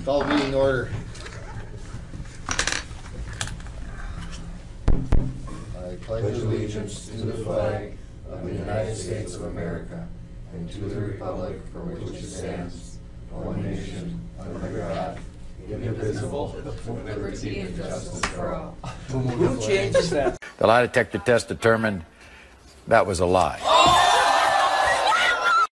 Call the meeting order. I pledge allegiance to the flag of the United States of America and to the republic for which it stands, one nation, under God, indivisible, with liberty and justice for all. Who changes that? The lie detector test determined that was a lie.